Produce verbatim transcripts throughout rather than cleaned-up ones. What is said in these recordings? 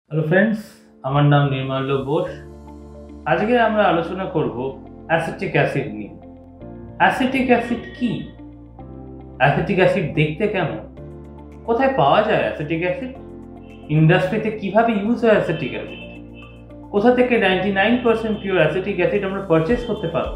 Hello friends, আমার নাম নির্মাল্য বোস। আজকে আমরা আলোচনা করব অ্যাসিটিক অ্যাসিড নিয়ে। অ্যাসিটিক অ্যাসিড কি? অ্যাসিটিক অ্যাসিড দেখতে কেমন? কোথায় পাওয়া যায় অ্যাসিটিক অ্যাসিড? ইন্ডাস্ট্রিতে কিভাবে ইউজ হয় অ্যাসিটিক অ্যাসিড? কোথা থেকে ninety nine percent pure acetic acid আমরা পারচেস করতে পারব?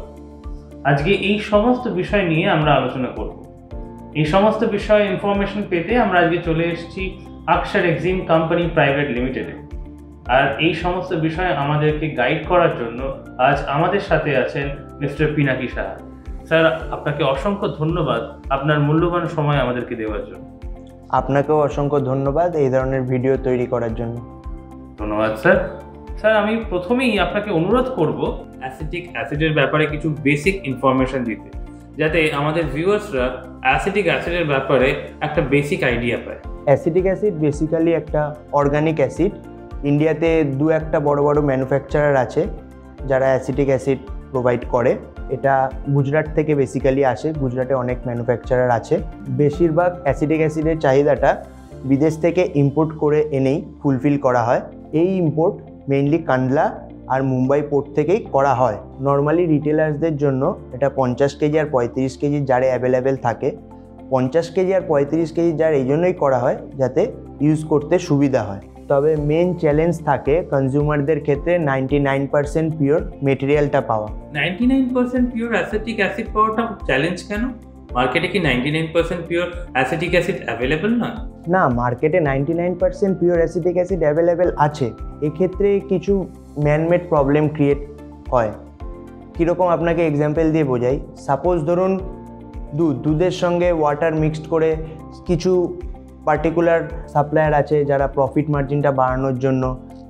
আজকে এই সমস্ত বিষয় নিয়ে আমরা আলোচনা করব। এই সমস্ত বিষয়ে ইনফরমেশন পেতে আমরা আজকে চলে এসেছি আকশার এক্সিম কোম্পানি প্রাইভেট লিমিটেডে। আর এই সমস্ত বিষয়ে আমাদেরকে গাইড করার জন্য আজ আমাদের সাথে আছেন মিস্টার পিনাকি সাহা। স্যার, আপনাকে অসংখ্য ধন্যবাদ আপনার মূল্যবান সময় আমাদেরকে দেওয়ার জন্য। আপনাকেও অসংখ্য ধন্যবাদ এই ধরনের ভিডিও তৈরি করার জন্য। ধন্যবাদ স্যার। স্যার, আমি প্রথমেই আপনাকে অনুরোধ করব অ্যাসিটিক অ্যাসিডের ব্যাপারে কিছু বেসিক ইনফরমেশন দিতে, যাতে আমাদের ভিউয়ার্সরা অ্যাসিটিক অ্যাসিডের ব্যাপারে একটা বেসিক আইডিয়া পায়। অ্যাসিটিক অ্যাসিড বেসিক্যালি একটা অর্গানিক অ্যাসিড। ইন্ডিয়াতে দু একটা বড় বড় ম্যানুফ্যাকচারার আছে যারা অ্যাসিটিক অ্যাসিড প্রোভাইড করে। এটা গুজরাট থেকে বেসিক্যালি আসে। গুজরাটে অনেক ম্যানুফ্যাকচারার আছে। বেশিরভাগ অ্যাসিটিক অ্যাসিডের চাহিদাটা বিদেশ থেকে ইম্পোর্ট করে এনেই ফুলফিল করা হয়। এই ইম্পোর্ট মেইনলি কান্ডলা আর মুম্বাই পোর্ট থেকেই করা হয়। নর্মালি রিটেলার্সদের জন্য এটা পঞ্চাশ কেজি আর পঁয়ত্রিশ কেজি জারে অ্যাভেলেবেল থাকে। পঞ্চাশ কেজি আর পঁয়ত্রিশ কেজি জার এই জন্যই করা হয় যাতে ইউজ করতে সুবিধা হয়। তবে মেন চ্যালেঞ্জ থাকে কনজিউমারদের ক্ষেত্রে নাইনটি নাইন পার্সেন্ট পিওর মেটেরিয়ালটা পাওয়া। Ninety nine percent pure acetic acid পাওয়াটা চ্যালেঞ্জ কেন? মার্কেটে কি ninety nine percent pure acetic acid available না? না, মার্কেটে ninety nine percent pure acetic acid available আছে। এক্ষেত্রে কিছু ম্যানমেড প্রবলেম ক্রিয়েট হয়। কীরকম আপনাকে এক্সাম্পল দিয়ে বোঝাই। সাপোজ ধরুন দুধ দুধের সঙ্গে ওয়াটার মিক্সড করে কিছু পার্টিকুলার সাপ্লায়ার আছে যারা প্রফিট মার্জিনটা বাড়ানোর জন্য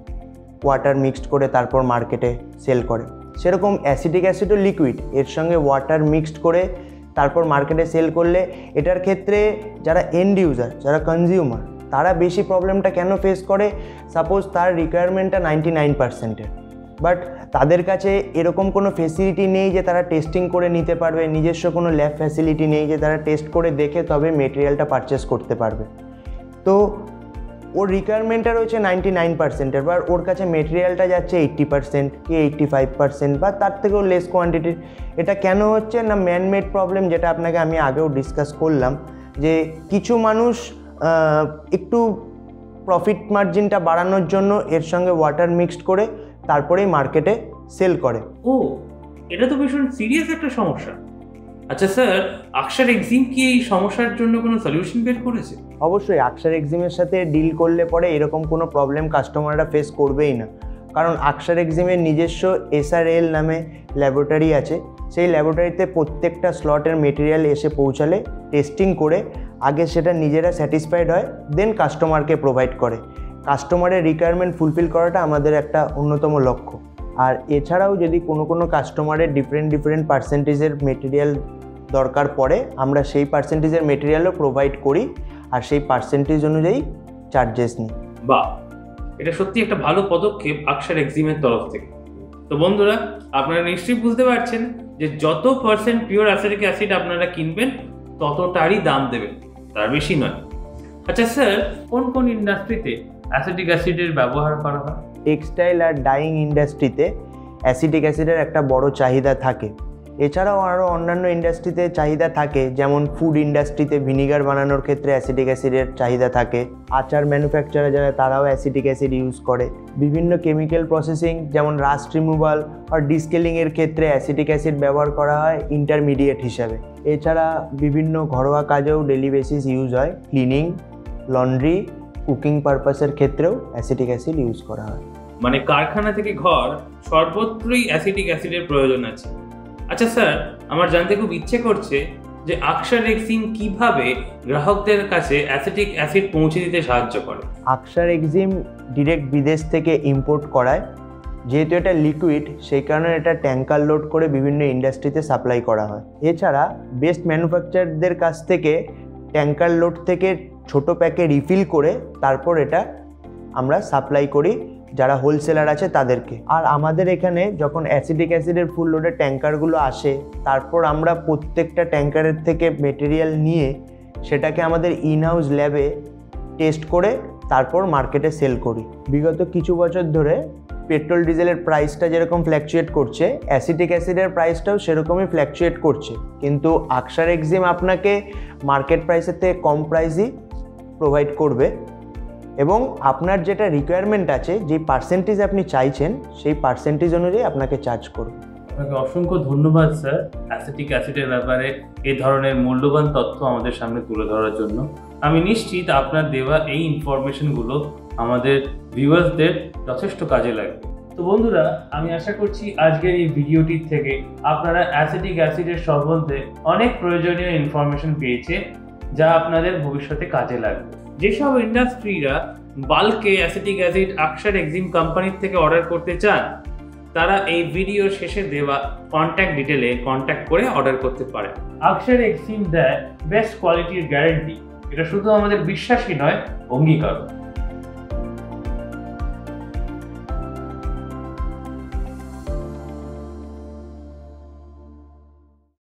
ওয়াটার মিক্সড করে তারপর মার্কেটে সেল করে। সেরকম অ্যাসিটিক অ্যাসিডও লিকুইড, এর সঙ্গে ওয়াটার মিক্সড করে তারপর মার্কেটে সেল করলে এটার ক্ষেত্রে যারা এন্ড ইউজার, যারা কনজিউমার, তারা বেশি প্রবলেমটা কেন ফেস করে? সাপোজ তার রিকোয়ারমেন্টটা নাইনটি নাইন পার্সেন্টের, বাট তাদের কাছে এরকম কোনো ফেসিলিটি নেই যে তারা টেস্টিং করে নিতে পারবে। নিজস্ব কোনো ল্যাব ফ্যাসিলিটি নেই যে তারা টেস্ট করে দেখে তবে মেটেরিয়ালটা পারচেস করতে পারবে। তো ওর রিকোয়ারমেন্টটা রয়েছে নাইনটি নাইন পার্সেন্টের, বা ওর কাছে মেটেরিয়ালটা যাচ্ছে এইট্টি পার্সেন্ট কি এইট্টি ফাইভ পার্সেন্ট বা তার থেকেও লেস কোয়ান্টিটির। এটা কেন হচ্ছে না? ম্যানমেড প্রবলেম, যেটা আপনাকে আমি আগেও ডিসকাস করলাম, যে কিছু মানুষ একটু প্রফিট মার্জিনটা বাড়ানোর জন্য এর সঙ্গে ওয়াটার মিক্সড করে তারপরেই মার্কেটে সেল করে। ও, এটা তো ভীষণ সিরিয়াস একটা সমস্যা। আচ্ছা স্যার, আকশার এক্সিম কি এই সমস্যার জন্য কোনো সলিউশন বের করেছে? অবশ্যই আকশার এক্সিমের সাথে ডিল করলে পরে এরকম কোনো প্রবলেম কাস্টমাররা ফেস করবেই না। কারণ আকশার এক্সিমের নিজস্ব এসআরএল নামে ল্যাবরেটরি আছে। সেই ল্যাবরেটরিতে প্রত্যেকটা স্লটের মেটেরিয়াল এসে পৌঁছালে টেস্টিং করে আগে সেটা নিজেরা স্যাটিসফাইড হয়, দেন কাস্টমারকে প্রোভাইড করে। কাস্টমারের রিকোয়ারমেন্ট ফুলফিল করাটা আমাদের একটা অন্যতম লক্ষ্য। আর এছাড়াও যদি কোনো কোনো কাস্টমারের ডিফারেন্ট ডিফারেন্ট পার্সেন্টেজের মেটেরিয়াল দরকার পড়ে, আমরা সেই পার্সেন্টেজের মেটেরিয়ালও প্রোভাইড করি আর সেই পার্সেন্টেজ অনুযায়ী চার্জেস নিই। বাহ, এটা সত্যি একটা ভালো পদক্ষেপ আকশার এক্সিমের তরফ থেকে। তো বন্ধুরা, আপনারা নিশ্চয়ই বুঝতে পারছেন যে যত পার্সেন্ট পিওর অ্যাসিটিক অ্যাসিড আপনারা কিনবেন ততটারই দাম দেবেন, তার বেশি নয়। আচ্ছা স্যার, কোন কোন ইন্ডাস্ট্রিতে অ্যাসিটিক অ্যাসিডের ব্যবহার করা হয়? টেক্সটাইল আর ডাইং ইন্ডাস্ট্রিতে অ্যাসিটিক অ্যাসিডের একটা বড় চাহিদা থাকে। এছাড়াও আরও অন্যান্য ইন্ডাস্ট্রিতে চাহিদা থাকে, যেমন ফুড ইন্ডাস্ট্রিতে ভিনিগার বানানোর ক্ষেত্রে অ্যাসিটিক অ্যাসিডের চাহিদা থাকে। আচার ম্যানুফ্যাকচারার যারা, তারাও অ্যাসিটিক অ্যাসিড ইউজ করে। বিভিন্ন কেমিক্যাল প্রসেসিং যেমন রাস্ট রিমুভাল আর ডিস্কেলিংয়ের ক্ষেত্রে অ্যাসিটিক অ্যাসিড ব্যবহার করা হয় ইন্টারমিডিয়েট হিসাবে। এছাড়া বিভিন্ন ঘরোয়া কাজেও ডেলি বেসিস ইউজ হয়। ক্লিনিং, লন্ড্রি, কুকিং পারপাসের ক্ষেত্রেও অ্যাসিটিক অ্যাসিড ইউজ করা হয়। মানে কারখানা থেকে ঘর সর্বত্রই অ্যাসিটিক অ্যাসিডের প্রয়োজন আছে। আচ্ছা স্যার, আমার জানতে খুব ইচ্ছে করছে যে আকশার এক্সিম কিভাবে গ্রাহকদের কাছে অ্যাসিটিক অ্যাসিড পৌঁছে দিতে সাহায্য করে? আকশার এক্সিম ডিরেক্ট বিদেশ থেকে ইম্পোর্ট করায়। যেহেতু এটা লিকুইড, সেই কারণে এটা ট্যাঙ্কার লোড করে বিভিন্ন ইন্ডাস্ট্রিতে সাপ্লাই করা হয়। এছাড়া বেস্ট ম্যানুফ্যাকচারারদের কাছ থেকে ট্যাঙ্কার লোড থেকে ছোট প্যাকে রিফিল করে তারপর এটা আমরা সাপ্লাই করি যারা হোলসেলার আছে তাদেরকে। আর আমাদের এখানে যখন অ্যাসিটিক অ্যাসিডের ফুল লোডের ট্যাঙ্কারগুলো আসে, তারপর আমরা প্রত্যেকটা ট্যাঙ্কারের থেকে মেটেরিয়াল নিয়ে সেটাকে আমাদের ইন হাউস ল্যাবে টেস্ট করে তারপর মার্কেটে সেল করি। বিগত কিছু বছর ধরে পেট্রোল ডিজেলের প্রাইসটা যেরকম ফ্ল্যাকচুয়েট করছে, অ্যাসিটিক অ্যাসিডের প্রাইসটাও সেরকমই ফ্ল্যাকচুয়েট করছে, কিন্তু আকসার এক্সিম আপনাকে মার্কেট প্রাইসের থেকে কম প্রাইসই প্রোভাইড করবে এবং আপনার যেটা রিকোয়ারমেন্ট আছে, যে পার্সেন্টেজ আপনি চাইছেন সেই পার্সেন্টেজ অনুযায়ী আপনাকে চার্জ করবে। আপনাকে অসংখ্য ধন্যবাদ স্যার, অ্যাসিটিক অ্যাসিডের ব্যাপারে এই ধরনের মূল্যবান তথ্য আমাদের সামনে তুলে ধরার জন্য। আমি নিশ্চিত আপনার দেওয়া এই ইনফরমেশনগুলো আমাদের ভিউয়ার্সদের যথেষ্ট কাজে লাগবে। তো বন্ধুরা, আমি আশা করছি আজকের এই ভিডিওটির থেকে আপনারা অ্যাসিটিক অ্যাসিডের সম্বন্ধে অনেক প্রয়োজনীয় ইনফরমেশন পেয়েছে, যা আপনাদের ভবিষ্যতে কাজে লাগবে। যেসব ইন্ডাস্ট্রিরা বাল্কে অ্যাসিটিক অ্যাসিড আকসার এক্সিম কোম্পানির থেকে অর্ডার করতে চান, তারা এই ভিডিও শেষে দেওয়া কন্ট্যাক্ট ডিটেলে কন্ট্যাক্ট করে অর্ডার করতে পারে। আকসার এক্সিম দেয় বেস্ট কোয়ালিটির গ্যারান্টি। এটা শুধু আমাদের বিশ্বাসই নয়, অঙ্গীকার।